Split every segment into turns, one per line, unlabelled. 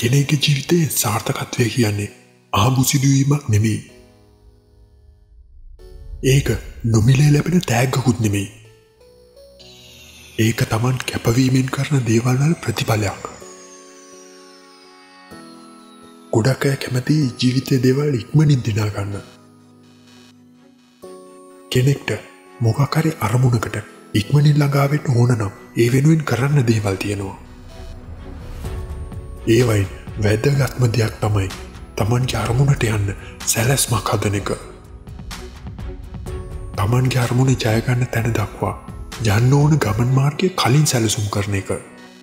කෙනෙක්ගේ ජීවිතයේ සාර්ථකත්වය කියන්නේ ආඹු සිදුවීමක් නෙමෙයි. ඒක නොමිලේ ලැබෙන තෑග්ගකුත් නෙමෙයි. ඒක Taman කැපවීමෙන් කරන දේවල් වල ප්‍රතිඵලයක්. ගොඩක් අය කැමති ජීවිතයේ දේවල් ඉක්මනින් දිනා ගන්න. කෙනෙක්ට මොකක් හරි අරමුණකට ඉක්මනින් ළඟා වෙන්න ඕන නම් ඒ වෙනුවෙන් කරන්න දේවල් තියෙනවා. ඒ වයින් වැදගත්ම දෙයක් තමයි Tamanගේ අරමුණට යන්න සැලැස්මක් හදන එක. Tamanගේ අරමුණ ජය ගන්න තැන දක්වා යන්න ඕන ගමන් මාර්ගය කලින් සැලසුම් කරන එක.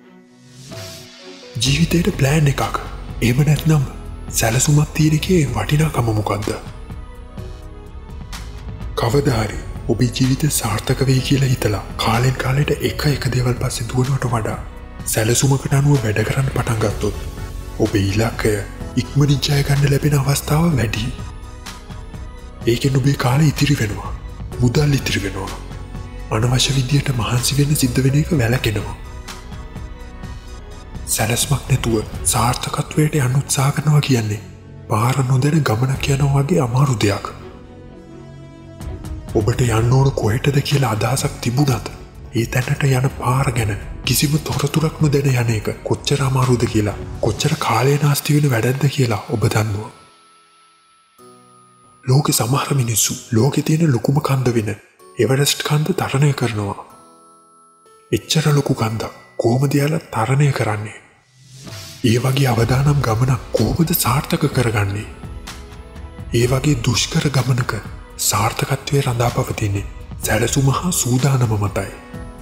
ජීවිතේට ප්ලෑන් එකක්. එහෙම නැත්නම් සැලසුමක් තියෙන එකේ වටිනාකම මොකද්ද? කවදා හරි ඔබේ ජීවිතේ සාර්ථක වෙයි කියලා හිතලා කාලෙන් කාලෙට එක දේවල් පස්සේ දුවනවට වඩා සැලසුමකට අනුව වැඩ කරන්න පටන් ගත්තොත් ඔබේ ඉලක්කය ඉක්මනින් ජය ගන්න ලැබෙන අවස්ථාව වැඩි. ඒකෙන් ඔබේ කාලය ඉතිරි වෙනවා. මුදල් ඉතිරි වෙනවා. අනවශ්‍ය විදියට මහන්සි වෙන්න සිද්ධ වෙන එක වැළකෙනවා. සැලැස්මක් නැතුව සාර්ථකත්වයට යන්න උත්සාහ කරනවා කියන්නේ පාර නොදැන ගමනක් යනවා වගේ අමාරු දෙයක්. ඔබට යන්න ඕන කොහෙටද කියලා අදහසක් තිබුණත් ඒ තැනට යන පාර ගැන කිසිම තොරතුරක් නොදැන යන එක කොච්චර අමාරුද කියලා, කොච්චර කාලය නාස්ති වෙන වැඩක්ද කියලා ඔබ දන්නවා. ලෝකේ සමහර මිනිස්සු ලෝකේ තියෙන ලොකුම කන්ද වෙන එවරෙස්ට් කන්ද තරණය කරනවා. එච්චර ලොකු කන්දක් කොහොමද යාලා තරණය කරන්නේ? ඒ වගේ අවදානම් ගමනක් කොහොමද සාර්ථක කරගන්නේ? ඒ වගේ දුෂ්කර ගමනක සාර්ථකත්වයේ රඳා පවතින්නේ සැලසුම හා සූදානම මතයි.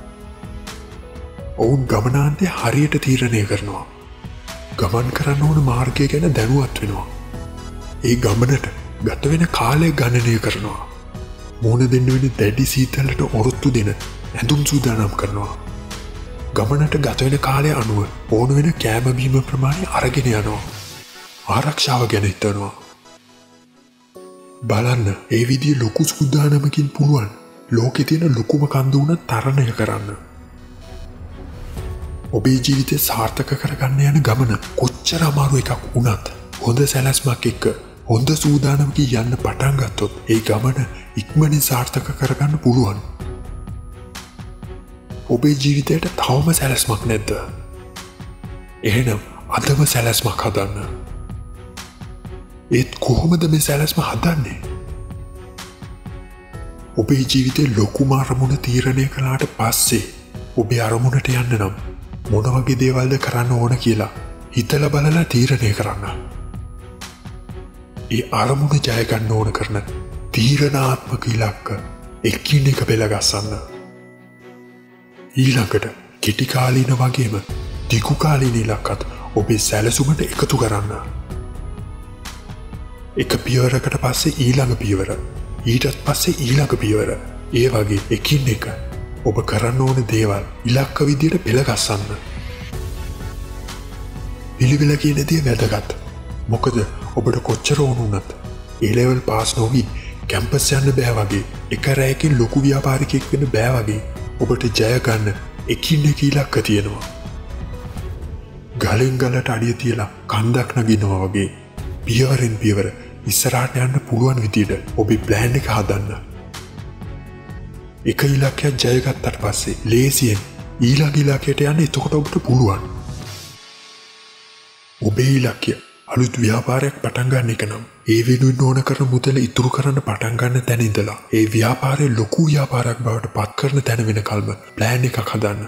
ඔවුන් ගමනාන්තය හරියට තීරණය කරනවා. ගමන් කරන්න ඕන මාර්ගය ගැන දැනුවත් වෙනවා. ඒ ගමනට ගත වෙන කාලය ගණනය කරනවා. මුහුණ දෙන්න වෙන දැඩි සීතලට ඔරොත්තු දෙන ඇඳුම් සූදානම් කරනවා. ගමනට ගත වෙන කාලය අනුව ඕන වෙන කෑම බීම ප්‍රමාණය අරගෙන යනවා. ආරක්ෂාව ගැන හිතනවා. බලන්න ඒ විදිහේ ලොකු සූදානමකින් පුළුවන් ලෝකේ තියෙන ලොකුම කන්ද උන තරණය කරන්න. ඔබේ ජීවිතය සාර්ථක කරගන්න යන ගමන කොච්චර අමාරු එකක් වුණත් හොඳ සැලැස්මක් එක්ක හොඳ සූදානමකින් යන්න පටන් ගත්තොත් ඒ ගමන ඉක්මනින් සාර්ථක කරගන්න පුළුවන්. ඔබේ ජීවිතයට තවම සැලැස්මක් නැද්ද? එහෙනම් අදම සැලැස්මක් හදන්න. ඒත් කොහොමද මේ සැලැස්ම හදන්නේ? ඔබේ ජීවිතේ ලොකුම අරමුණ තීරණය කළාට පස්සේ ඔබේ අරමුණට යන්න නම් මොන වගේ දේවල්ද කරන්න ඕන කියලා හිතලා බලලා තීරණය කරන්න. ඒ අරමුණ ජය ගන්න ඕන කරන තීරණාත්මක ඉලක්ක එකින් එක පෙළගස්සන්න. ඊළඟට කෙටි කාලීන වගේම දිගු කාලීන ඉලක්කත් ඔබේ සැලසුමට එකතු කරන්න. එක පියවරකට පස්සේ ඊළඟ පියවර, ඊටත් පස්සේ ඊළඟ පියවර, ඒ වගේ එකින් එක ඔබ කරන්න ඕන දේවල් ඉලක්ක විදියට පෙළගස්සන්න. පිළිවෙල කියන දේ වැදගත්. මොකද ඔබට කොච්චර ඕන වුණත් ඒ ලෙවල් පාස් නොවි කැම්පස් යන්න බෑ වගේ, එක රැයකින් ලොකු ව්‍යාපාරිකයෙක් වෙන්න බෑ වගේ ඔබට ජය ගන්න එකින් එක ඉලක්ක තියෙනවා. ගලෙන් ගලට අඩිය තියලා කන්දක් නගිනවා වගේ පියවරෙන් පියවර ඉස්සරහට යන්න පුළුවන් විදියට ඔබේ ප්ලෑන් එක හදන්න. එක ඉලක්කයක් ජය ගත්තට පස්සේ ලේසියෙන් ඊළඟ ඉලක්කයට යන්න එතකොට ඔබට පුළුවන්. ඔබේ ඉලක්කය අලුත් ව්‍යාපාරයක් පටන් ගන්න එක නම් ඒ වෙනුවෙන් ඕන කරන මුදල ඉතුරු කරන්න පටන් ගන්න තැන ඉඳලා ඒ ව්‍යාපාරය ලොකු ව්‍යාපාරයක් බවට පත් කරන තැන වෙනකල්ම ප්ලෑන් එකක් හදන්න.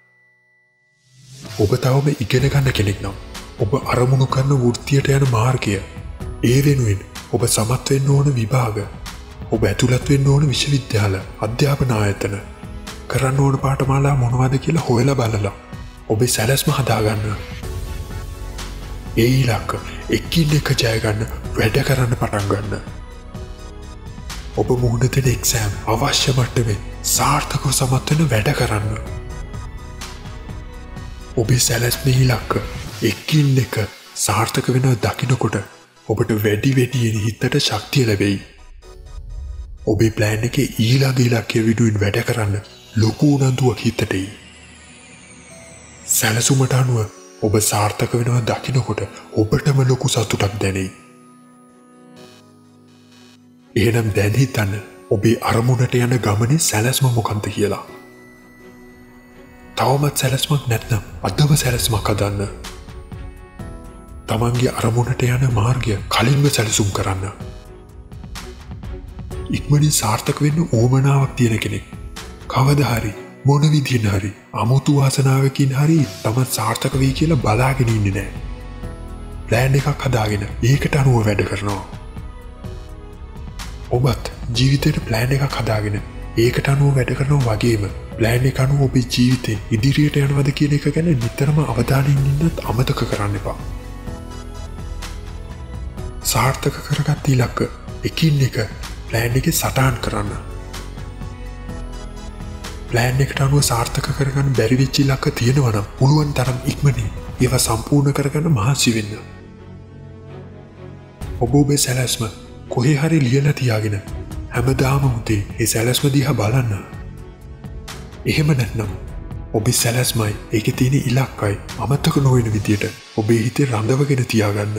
ඔබ තවම ඉගෙන ගන්න කෙනෙක් නම් ඔබ අරමුණු කරන වෘත්තියට යන මාර්ගය, ඒ වෙනුවෙන් ඔබ සමත් වෙන්න ඕන විභාග, ඔබ ඇතුළත් වෙන්න ඕන විශ්වවිද්‍යාල, අධ්‍යාපන ආයතන, කරන්න ඕන පාඨමාලා මොනවද කියලා හොයලා බලලා ඔබේ සැලැස්ම හදාගන්න. ඒ ඉලක්ක එකින් එක ජය ගන්න වැඩ කරන්න පටන් ගන්න. ඔබ මුහුණ දෙන එක්සෑම් අවශ්‍ය මට්ටමේ සාර්ථකව සමත් වෙන වැඩ කරන්න. ඔබේ සැලැස්මේ ඉලක්ක එකින් එක සාර්ථක වෙනවා දකින්නකොට ඔබට වැඩි වැඩියෙන් හිතට ශක්තිය ලැබෙයි. ඔබේ ප්ලෑන් එකේ ඊළඟ ඉලක්කය විදුවෙන් වැඩ කරන්න ලොකු උනන්දුවක් හිතට එයි. සැලසුමට අනුව ඔබ සාර්ථක වෙනවා දකිනකොට ඔබටම ලොකු සතුටක් දැනෙයි. එහෙනම් දැන් හිතන්න ඔබේ අරමුණට යන ගමනේ සැලැස්ම මොකක්ද කියලා. තවමත් සැලැස්මක් නැත්නම් අදම සැලැස්මක් හදන්න. තමන්ගේ අරමුණට යන මාර්ගය කලින්ම සැලසුම් කරන්න. ඉක්මනින් සාර්ථක වෙන්න ඕමනාවක් තියෙන කෙනෙක් කවදා හරි මොන විදිහෙන් හරි අමුතු වාසනාවකින් හරි තමන් සාර්ථක වෙයි කියලා බලාගෙන ඉන්නේ නැහැ. ප්ලෑන් එකක් හදාගෙන ඒකට අනුව වැඩ කරනවා. ඔබත් ජීවිතේට ප්ලෑන් එකක් හදාගෙන ඒකට අනුව වැඩ කරනවා වගේම ප්ලෑන් එක අනුව ඔබේ ජීවිතේ ඉදිරියට යනවද කියන එක ගැන නිතරම අවධානයෙන් ඉන්නත් අමතක කරන්න එපා. සාර්ථක කරගත් ඉලක්ක එකින් එක ප්ලෑන් එකේ සටහන් කරන්න. ප්ලෑන් එකට අනුව සාර්ථක කරගන්න බැරි වෙච්ච ඉලක්ක තියෙනවා නම් පුළුවන් තරම් ඉක්මනින් ඒවා සම්පූර්ණ කරගන්න මහන්සි වෙන්න. ඔබ ඔබේ සැලැස්ම කොහේ හරි ලියලා තියාගෙන හැමදාම උදේ ඒ සැලැස්ම දිහා බලන්න. එහෙම නැත්නම් ඔබේ සැලැස්මයි ඒකේ තියෙන ඉලක්කයි අමතක නොවන විදියට ඔබේ හිතේ රඳවගෙන තියාගන්න.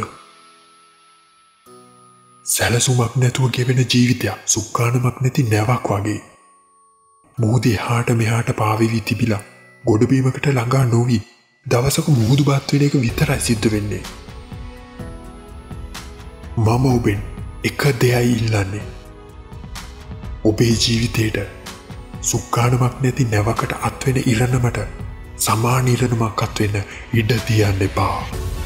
සැලසුමක් නැතුව ගෙවෙන ජීවිතයක් සුක්කානමක් නැති නැවක් වගේ. මුහුද එහාට මෙහාට පාවෙවි තිබිලා ගොඩබීමකට ළඟා නොවි දවසක මුහුදු බත් වෙන එක විතරයි සිද්ධ වෙන්නේ. මම ඔබෙන් එක දෙයයි ඉල්ලන්නේ. ඔබේ ජීවිතේට සුක්කානමක් නැති නැවකට අත්වෙන ඉරණමට සමාන ඉරණමක් අත්වෙන්න ඉඩ තියන්න එපා.